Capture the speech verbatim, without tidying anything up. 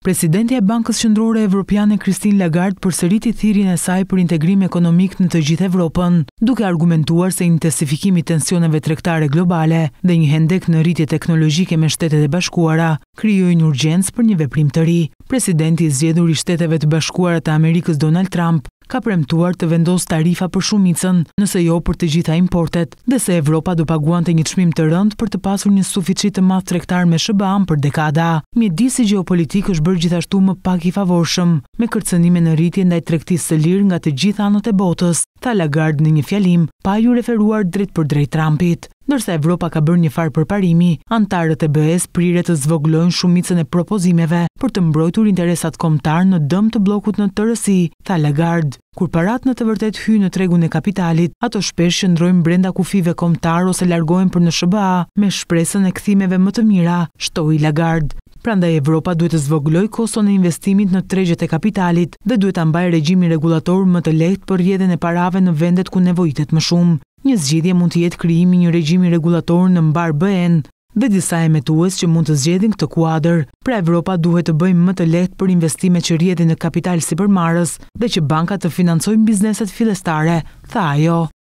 Presidenti e Bankës Qendrore Evropiane Christine Lagarde përsëriti thirrjen e saj për integrim ekonomik në të gjithë Evropën, duke argumentuar se intensifikimi i tensioneve tregtare globale dhe një hendek në rritje teknologjike me Shtetet e Bashkuara krijojnë urgjencë për një veprim të ri. Presidenti i zgjedhur i Shteteve të Bashkuara të Amerikës Donald Trump ka premtuar të vendosë tarifa për shumicën, nëse jo për të gjitha importet, dhe se Evropa do paguante një çmim të rëndë për të pasur një suficit të madh tregtar me S B A-n për dekada. Mjedisi gjeopolitik është bërë gjithashtu më pak i favorshëm, me kërcënime në rritje ndaj tregtisë së lirë nga të gjitha anët e botës, tha Lagarde në një fjalim, pa ju referuar drejt për drejt Trumpit. Ndërsa Evropa ka bërë një farë përparimi, antarët e B E S prirë të zvogëlojnë shumicën e propozimeve për të mbrojtur interesat kombëtar në dëm të bllokut në T R S I, tha Lagarde. Kur parat në të vërtet hyjnë në tregun e kapitalit, ato shpesh qëndrojnë brenda kufive kombëtar ose largohen për në S B A me shpresën e kthimeve më të mira, shtoi Lagarde. Prandaj Evropa duhet të zvogëlojë koston e investimit në tregjet e kapitalit dhe duhet ta mbajë regjimin rregullator më të lehtë për rrjedhjen e parave në vendet ku nevojitet më shumë. Një zgjidhje mund të jetë krijimi i një regjimi rregullator në mbar B E-n dhe disa emetues që mund të zgjedhin këtë kuadër. Pra Evropa duhet të bëjë më të lehtë për investimet që rrjedhin në kapital sipërmarrës dhe që bankat të financojnë bizneset fillestare, tha ajo.